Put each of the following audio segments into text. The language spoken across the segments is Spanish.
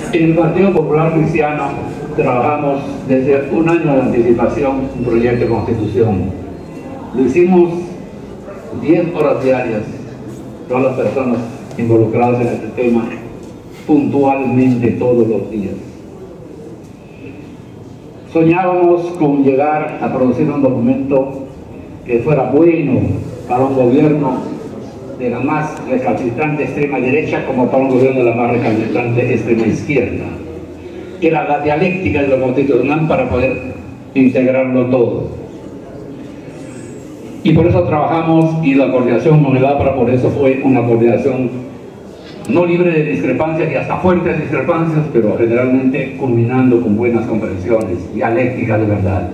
En el Partido Popular Cristiano trabajamos desde un año de anticipación un proyecto de constitución. Lo hicimos 10 horas diarias, todas las personas involucradas en este tema, puntualmente todos los días. Soñábamos con llegar a producir un documento que fuera bueno para un gobierno de la más recalcitrante extrema derecha como para un gobierno de la más recalcitrante extrema izquierda. Era la dialéctica de lo constitucional para poder integrarlo todo. Y por eso trabajamos, y la coordinación con el APRA por eso fue una coordinación no libre de discrepancias y hasta fuertes discrepancias, pero generalmente culminando con buenas comprensiones, dialéctica de verdad.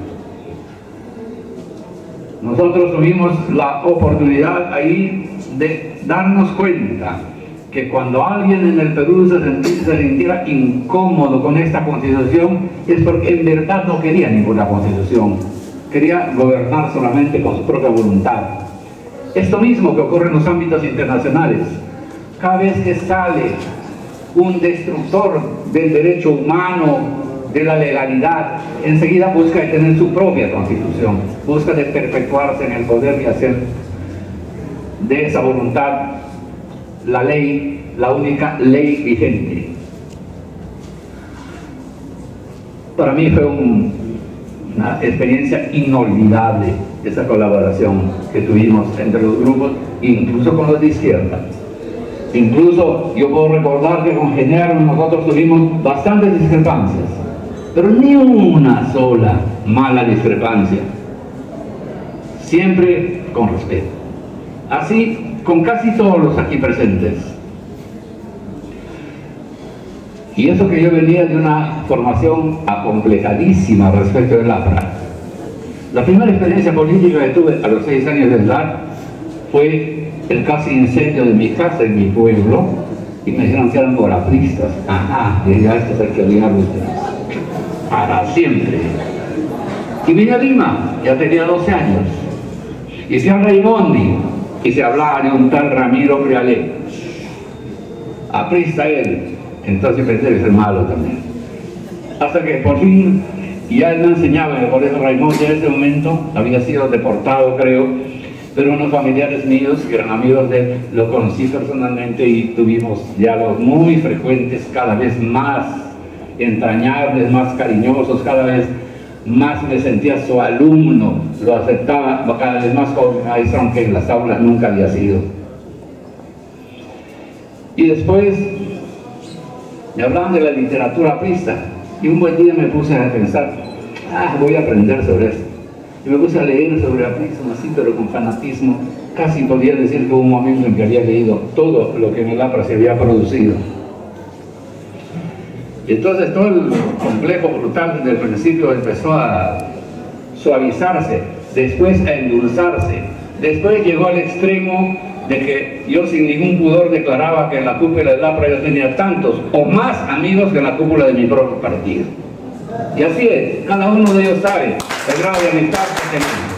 Nosotros tuvimos la oportunidad ahí de darnos cuenta que cuando alguien en el Perú se sintiera incómodo con esta constitución es porque en verdad no quería ninguna constitución, quería gobernar solamente con su propia voluntad. Esto mismo que ocurre en los ámbitos internacionales. Cada vez que sale un destructor del derecho humano, de la legalidad, enseguida busca de tener su propia constitución, busca de perpetuarse en el poder y hacer de esa voluntad la ley, la única ley vigente. Para mí fue una experiencia inolvidable esa colaboración que tuvimos entre los grupos, incluso con los de izquierda. Incluso yo puedo recordar que con Genaro nosotros tuvimos bastantes discrepancias, pero ni una sola mala discrepancia, siempre con respeto. Así con casi todos los aquí presentes. Y eso que yo venía de una formación acomplejadísima respecto del APRA. La primera experiencia política que tuve a los 6 años de edad fue el casi incendio de mi casa en mi pueblo, y me dijeron que eran borapristas. Ajá, y ya esto es el que odiarlo para siempre. Y vine a Lima, ya tenía 12 años, y fui a Raimondi, y se hablaba de un tal Ramiro Prialé, aprista él, entonces pensé que es malo también. Hasta que por fin, ya él me enseñaba en el colegio Raimondi, en ese momento había sido deportado, creo, pero unos familiares míos, que eran amigos de él, lo conocí personalmente y tuvimos diálogos muy frecuentes, cada vez más entrañables, más cariñosos, cada vez más me sentía su alumno, lo aceptaba cada vez más como maestro, aunque en las aulas nunca había sido. Y después me hablaban de la literatura aprista, y un buen día me puse a pensar, voy a aprender sobre esto. Y me puse a leer sobre aprismo, así, pero con fanatismo. Casi podía decir que hubo un momento en que había leído todo lo que en el APRA se había producido. Y entonces todo el complejo brutal desde el principio empezó a suavizarse, después a endulzarse, después llegó al extremo de que yo sin ningún pudor declaraba que en la cúpula del APRA yo tenía tantos o más amigos que en la cúpula de mi propio partido. Y así es, cada uno de ellos sabe el grado de amistad que tenemos.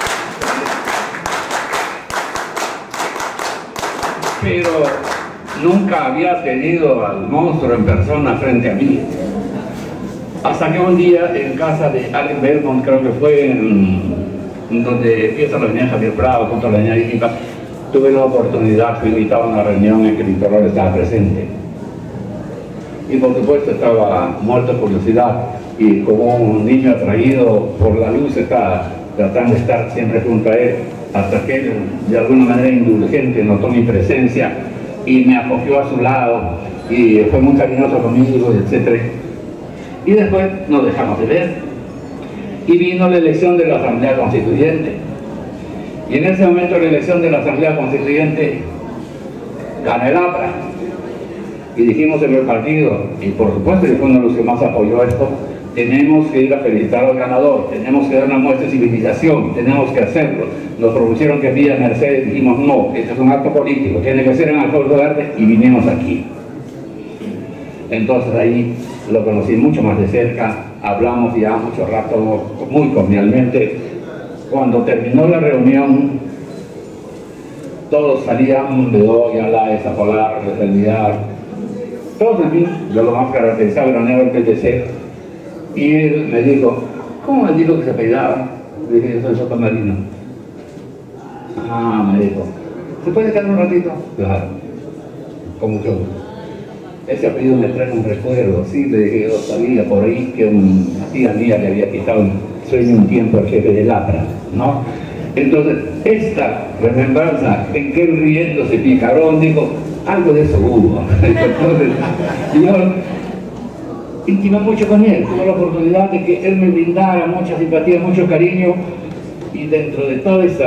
Pero nunca había tenido al monstruo en persona frente a mí. Hasta que un día en casa de Allen Belmont, creo que fue en donde empieza la avenida Javier Prado, junto a la avenida Iquipa, tuve la oportunidad, fui invitado a una reunión en que el Interior estaba presente. Y por supuesto estaba muerto de curiosidad, y como un niño atraído por la luz estaba tratando de estar siempre junto a él, hasta que él de alguna manera indulgente notó mi presencia y me acogió a su lado y fue muy cariñoso conmigo, etc. Y después nos dejamos de ver y vino la elección de la Asamblea Constituyente, y en ese momento la elección de la Asamblea Constituyente gana el APRA, y dijimos en el partido, y por supuesto yo fui uno de los que más apoyó esto, tenemos que ir a felicitar al ganador, tenemos que dar una muestra de civilización, tenemos que hacerlo. Nos propusieron que Villa Mercedes, dijimos no, este es un acto político, tiene que ser en Alfonso Verde, y vinimos aquí. Entonces ahí lo conocí mucho más de cerca, hablamos ya mucho rato, muy cordialmente. Cuando terminó la reunión, todos salían de hoy a la esa polar realidad, todos en mí, yo lo más caracterizado era el PTC. Y él me dijo, ¿cómo me dijo que se apellidaba? Le dije, yo soy Soto Marino. Ah, me dijo, ¿se puede quedar un ratito? Claro, con mucho gusto. Ese apellido me trae un recuerdo, sí, le dije, yo sabía por ahí que una tía mía le había quitado el sueño un tiempo al jefe del APRA, ¿no? Entonces, esta remembranza en que él riéndose picarón dijo, algo de eso hubo. Entonces, yo intimé mucho con él, tuve la oportunidad de que él me brindara mucha simpatía, mucho cariño, y dentro de todo ese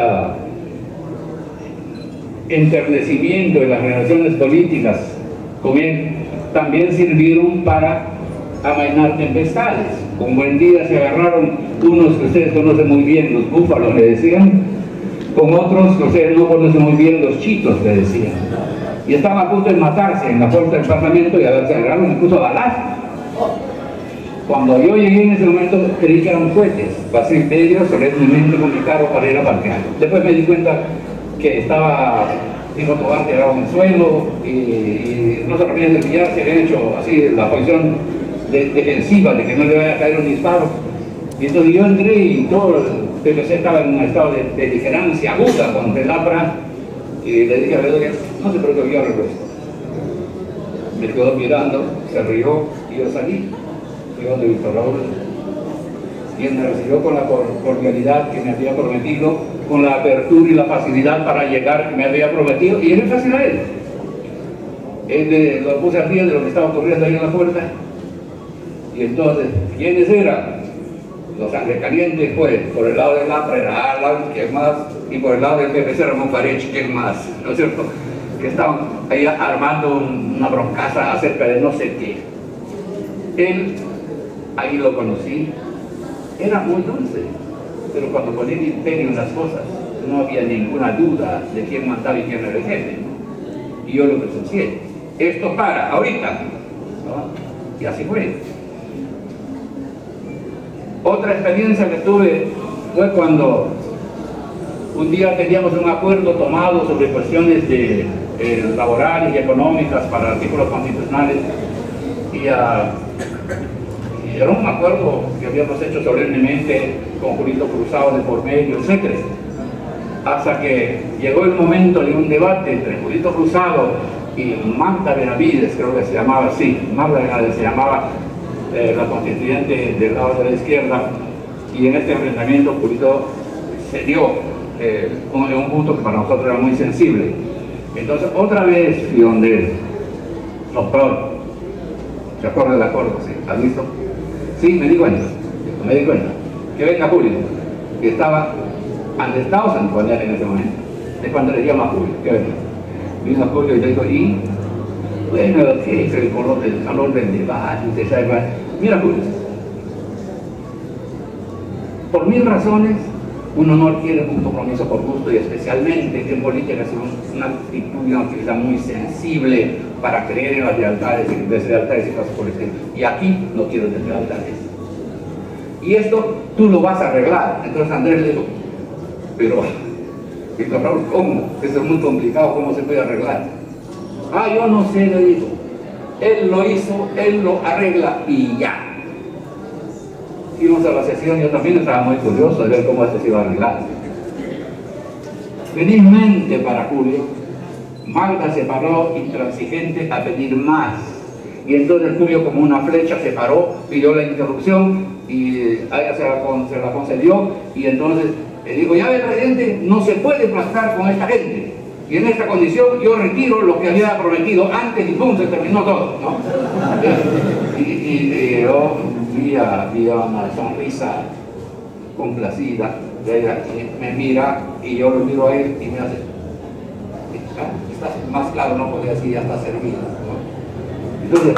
enternecimiento de las relaciones políticas con él, también sirvieron para amainar tempestades. Un buen día se agarraron unos que ustedes conocen muy bien, los búfalos le decían, con otros que ustedes no conocen muy bien, los chitos le decían. Y estaban a punto de matarse en la puerta del Parlamento y se agarraron incluso a balazos. Cuando yo llegué en ese momento creí que eran cohetes, pasé en medio solemnemente con mi carro para ir a parquear. Después me di cuenta que estaba Dijo Tobar tirado en el suelo y no se podía desviar, se había hecho así la posición defensiva de que no le vaya a caer un disparo. Y entonces yo entré y todo el PPC estaba en un estado de beligerancia aguda contra el APRA y le dije a Bedoya, no se preocupe, yo arreglo esto. Me quedó mirando, se rió y yo salí. Fui donde Víctor Raúl, quien me recibió con la cordialidad que me había prometido, con la apertura y la facilidad para llegar que me había prometido, y era fácil a él. Él lo puse al día de lo que estaba ocurriendo ahí en la puerta, y entonces, ¿quiénes eran? Los sangre calientes, pues, por el lado del APRA era Alan, ¿quién más? Y por el lado del PPC era Monfarech, ¿quién más? ¿No es cierto? Que estaban ahí armando una broncaza acerca de no sé qué. Él, ahí lo conocí, era muy dulce, pero cuando ponía el imperio en las cosas, no había ninguna duda de quién mandaba y quién era el jefe. Y yo lo presencié. Esto para, ahorita. ¿No? Y así fue. Otra experiencia que tuve fue cuando un día teníamos un acuerdo tomado sobre cuestiones laborales y económicas para artículos constitucionales y era un acuerdo que habíamos hecho solemnemente con Julito Cruzado de por medio, etc. Hasta que llegó el momento de un debate entre Julito Cruzado y Magda Benavides, creo que se llamaba así. Magda Benavides se llamaba la constituyente del lado de la izquierda, y en este enfrentamiento Julito se dio un punto que para nosotros era muy sensible. Entonces otra vez fui donde el doctor, ¿se acuerda del acuerdo? ¿Sí? ¿Has visto? Sí, me di cuenta, que venga Julio, que estaba estado San Juan en ese momento, de cuando le llama a Julio, que venga. Vino a Julio y le dijo, y bueno, ¿qué es el color del calor del debate? Usted sabe, mira Julio, por mil razones uno no quiere un compromiso por gusto, y especialmente en política es una actitud y una actividad muy sensible para creer en las lealtades y deslealtades y cosas por el estilo. Y aquí no quiero deslealtades. Y esto tú lo vas a arreglar. Entonces Andrés le dijo, pero, Víctor Raúl, ¿cómo? Eso es muy complicado, ¿cómo se puede arreglar? Ah, yo no sé, le dijo. Él lo hizo, él lo arregla y ya. Fuimos a la sesión, yo también estaba muy curioso de ver cómo esto se iba a arreglar. Felizmente para Julio, Magda se paró intransigente a pedir más. Y entonces Julio, como una flecha, se paró, pidió la interrupción y a ella se la concedió. Y entonces le dijo, ya ve, presidente, no se puede pactar con esta gente. Y en esta condición yo retiro lo que había prometido antes y pum, se terminó todo, ¿no? Y yo vi una sonrisa complacida de ella, y me mira y yo lo miro a él y me hace, está más claro, no podía decir, ya está servido, ¿no? Entonces,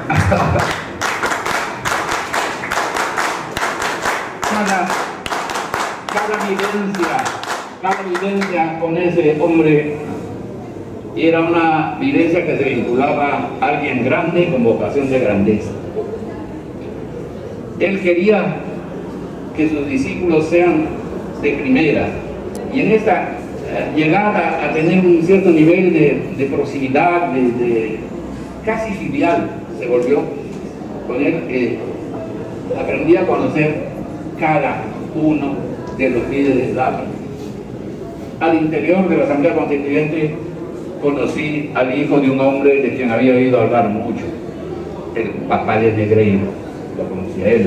cada vivencia con ese hombre era una vivencia que se vinculaba a alguien grande con vocación de grandeza. Él quería que sus discípulos sean de primera, y en esta llegada a tener un cierto nivel de proximidad, casi filial se volvió con él. Aprendí a conocer cada uno de los líderes de APRA. Al interior de la Asamblea Constituyente conocí al hijo de un hombre de quien había oído hablar mucho, el papá de Negreiro, lo conocía él.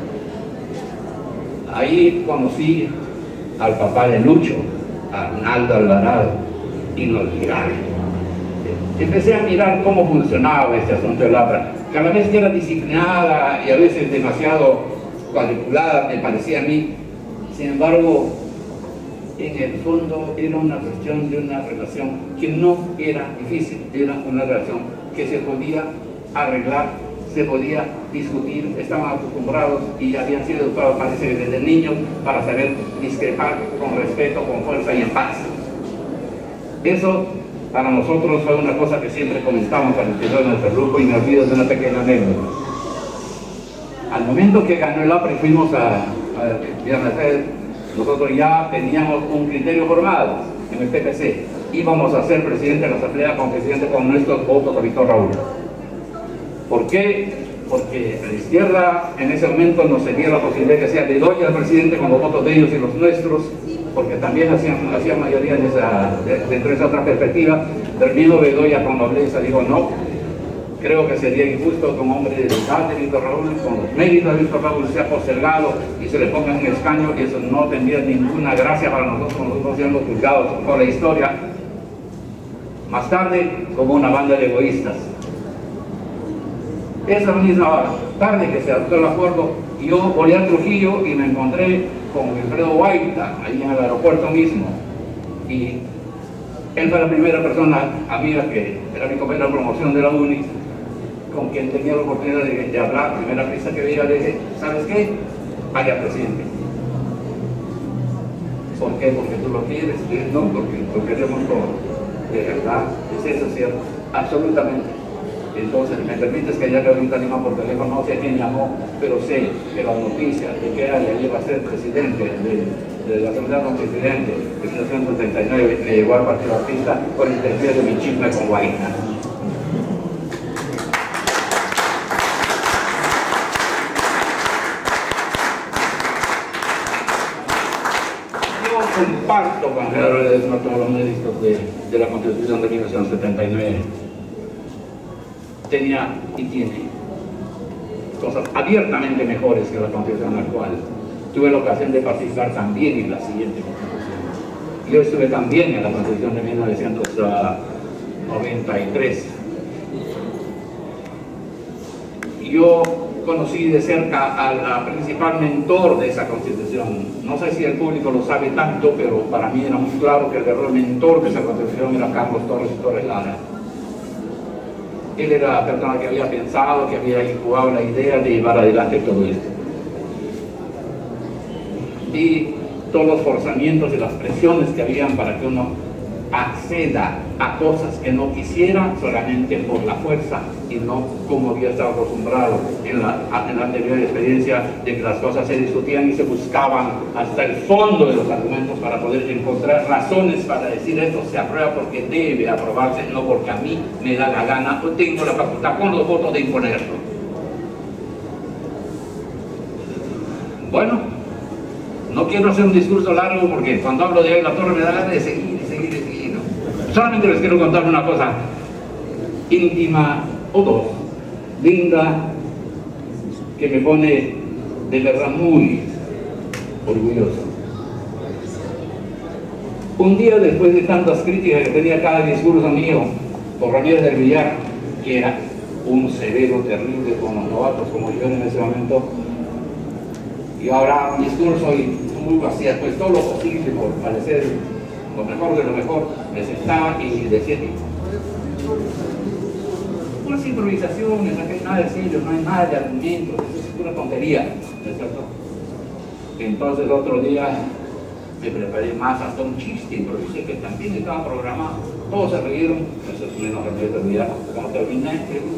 Ahí conocí al papá de Lucho, Arnaldo Alvarado, inolvidable. Empecé a mirar cómo funcionaba este asunto del APRA, que a la vez que era disciplinada y a veces demasiado cuadriculada, me parecía a mí. Sin embargo, en el fondo era una cuestión de una relación que no era difícil, era una relación que se podía arreglar, se podía discutir, estaban acostumbrados y habían sido educados, parece, desde niños para saber discrepar con respeto, con fuerza y en paz. Eso para nosotros fue una cosa que siempre comentamos al interior de nuestro grupo, y me olvido de una pequeña anécdota. Al momento que ganó el APRA y fuimos a Mercedes, nosotros ya teníamos un criterio formado en el PPC. Íbamos a ser presidente de la Asamblea con presidente con nuestros votos a Víctor Raúl. ¿Por qué? Porque a la izquierda en ese momento nos sería la posibilidad que sea Bedoya el presidente con los votos de ellos y los nuestros, porque también hacían mayoría dentro de esa otra perspectiva. Pero el mismo Bedoya con nobleza dijo no, creo que sería injusto que un hombre de edad de Víctor Raúl, con los méritos de Víctor Raúl, sea postergado y se le ponga en escaño, y eso no tendría ninguna gracia para nosotros siendo juzgados por la historia. Más tarde, como una banda de egoístas. Esa misma tarde que se adoptó el acuerdo, yo volví a Trujillo y me encontré con Wilfredo Guaita, ahí en el aeropuerto mismo. Y él fue la primera persona amiga que era mi compañero de promoción de la UNI, con quien tenía la oportunidad de hablar. Primera prisa que veía, le dije, ¿sabes qué? Vaya presidente. ¿Por qué? Porque tú lo quieres. No, porque lo queremos todo. De verdad, es eso cierto, absolutamente. Entonces, me permites que ya que ahorita anima por teléfono, no sé quién llamó, pero sé que la noticia de que ella iba a ser presidente de la Asamblea Constituyente de 1939 me llegó al Partido Artista por intermedio de mi chisme con Guaita. Yo comparto con Gerardo Ledesma todos los méritos de la Constitución de 1979. Tenía y tiene cosas abiertamente mejores que la Constitución actual. Tuve la ocasión de participar también en la siguiente Constitución. Yo estuve también en la Constitución de 1993. Yo conocí de cerca a la principal mentor de esa Constitución. No sé si el público lo sabe tanto, pero para mí era muy claro que el verdadero mentor de esa Constitución era Carlos Torres Lara. Él era la persona que había pensado, que había incubado la idea de llevar adelante todo esto. Y todos los forzamientos y las presiones que habían para que uno acceda a cosas que no quisiera solamente por la fuerza y no como había estado acostumbrado en la anterior experiencia de que las cosas se discutían y se buscaban hasta el fondo de los argumentos para poder encontrar razones para decir esto se aprueba porque debe aprobarse, no porque a mí me da la gana o tengo la facultad con los votos de imponerlo. Bueno, no quiero hacer un discurso largo porque cuando hablo de la torre me da ganas de seguir. Solamente les quiero contar una cosa íntima o dos, linda, que me pone de verdad muy orgulloso. Un día después de tantas críticas que tenía cada discurso mío por Ramírez del Villar, que era un severo terrible con los novatos como yo en ese momento, y ahora un discurso y hacía pues todo lo posible por parecer lo mejor de lo mejor, me sentaba y decía unas improvisaciones, no hay nada de serio, no hay nada de argumentos, eso es pura tontería, ¿no es cierto? Entonces otro día me preparé más, hasta un chiste improvisé que también estaba programado, todos se rieron, eso es menos Ramírez del Villar, como terminé,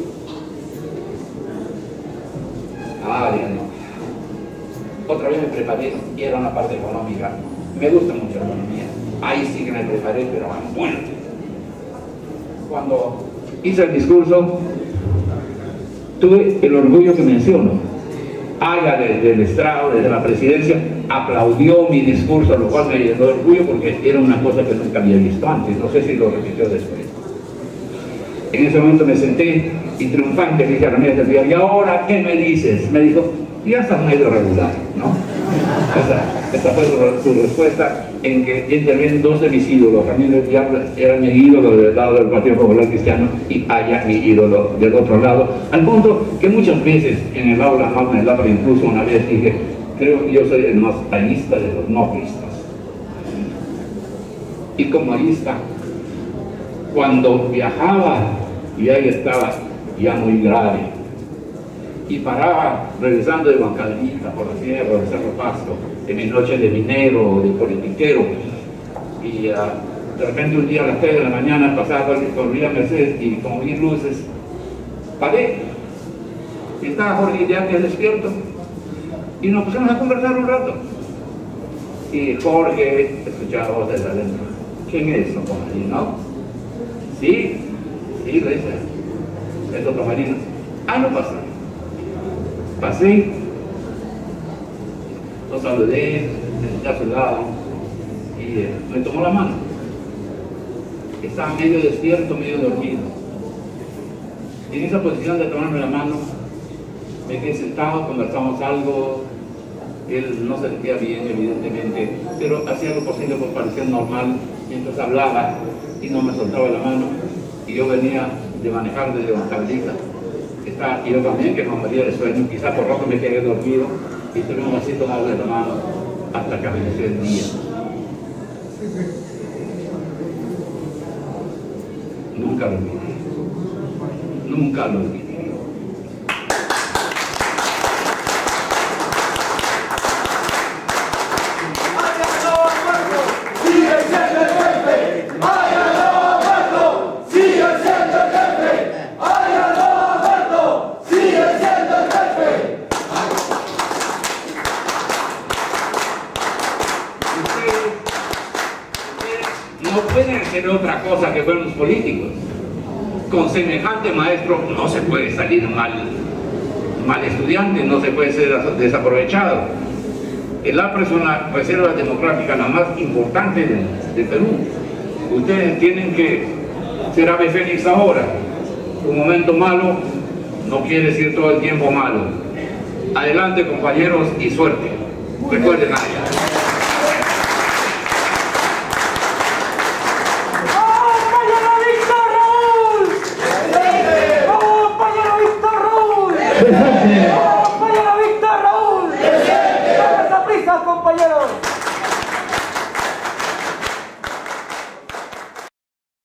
ya no. Otra vez me preparé y era una parte económica, me gusta mucho la economía. Ahí sí que me preparé, pero a muerte. Cuando hice el discurso, tuve el orgullo que menciono. Haga desde el estrado, desde la presidencia, aplaudió mi discurso, lo cual me llenó de orgullo porque era una cosa que nunca había visto antes. No sé si lo repitió después. En ese momento me senté y triunfante le dije a Ramírez del Villar, ¿y ahora qué me dices? Me dijo, ya estás medio regular, ¿no? Esa fue su respuesta, en que intervienen dos de mis ídolos. Ramírez del Villar era mi ídolo del lado del Partido Popular Cristiano y Aya mi ídolo del otro lado, al punto que muchas veces en el aula magna del APRA, incluso una vez dije, creo que yo soy el más ayista de los no ayistas. Y como ayista, cuando viajaba y ahí estaba ya muy grave y paraba regresando de Huancavelica por la sierra de Cerro Pasto en mi noche de minero o de politiquero, y de repente un día a las 3 de la mañana pasaba por Villa Mercedes y como vi luces paré y estaba Jorge Idiáquez despierto y nos pusimos a conversar un rato y Jorge escuchaba voz desde adentro. ¿Quién es eso, Tomarino? Sí, le dice, es otro Tomarino. No pasa. Pasé, lo saludé, me senté a su lado y me tomó la mano. Estaba medio despierto, medio dormido. Y en esa posición de tomarme la mano, me quedé sentado, conversamos algo. Él no se sentía bien, evidentemente, pero hacía lo posible por parecer normal mientras hablaba y no me soltaba la mano. Y yo venía de manejar desde Huancavelica. Y yo también, que me moría de sueño, quizás por rato me quedé dormido y estuvimos así tomados de la mano hasta que amaneció el día. Nunca lo olvidé. Nunca lo olvidé. No pueden hacer otra cosa que fueron los políticos. Con semejante maestro no se puede salir mal estudiante, no se puede ser desaprovechado. El APRA es una reserva democrática la más importante de Perú. Ustedes tienen que ser ave fénix ahora. Un momento malo no quiere decir todo el tiempo malo. Adelante, compañeros, y suerte. Recuerden a ella.